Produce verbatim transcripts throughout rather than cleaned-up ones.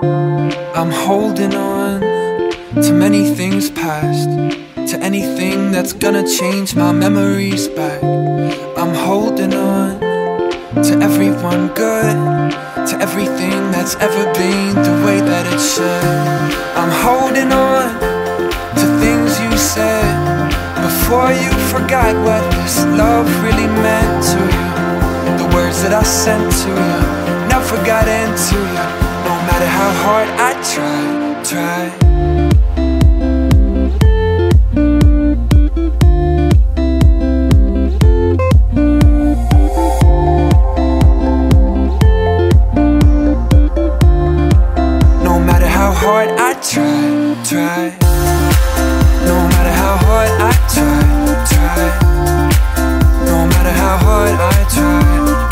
I'm holding on to many things past, to anything that's gonna change my memories back. I'm holding on to everyone good, to everything that's ever been the way that it should. I'm holding on to things you said before you forgot what this love really meant to you. The words that I sent to you never got into you, no matter how hard I tried, tried. Hard I try, try. No matter how hard I try, try. No matter how hard I try.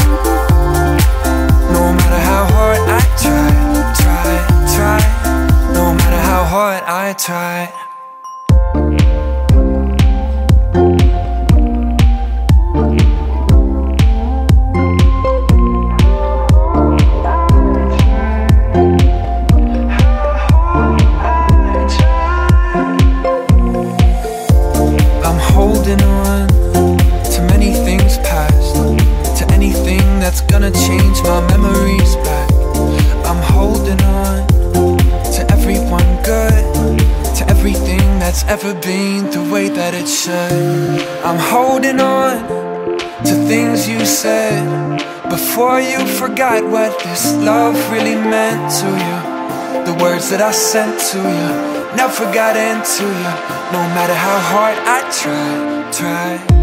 No matter how hard I try, try, try. No matter how hard I try. Holding on to many things past, to anything that's gonna change my memories back. I'm holding on to everyone good, to everything that's ever been the way that it should. I'm holding on to things you said before you forgot what this love really meant to you. The words that I sent to you never got into you, no matter how hard I try, try.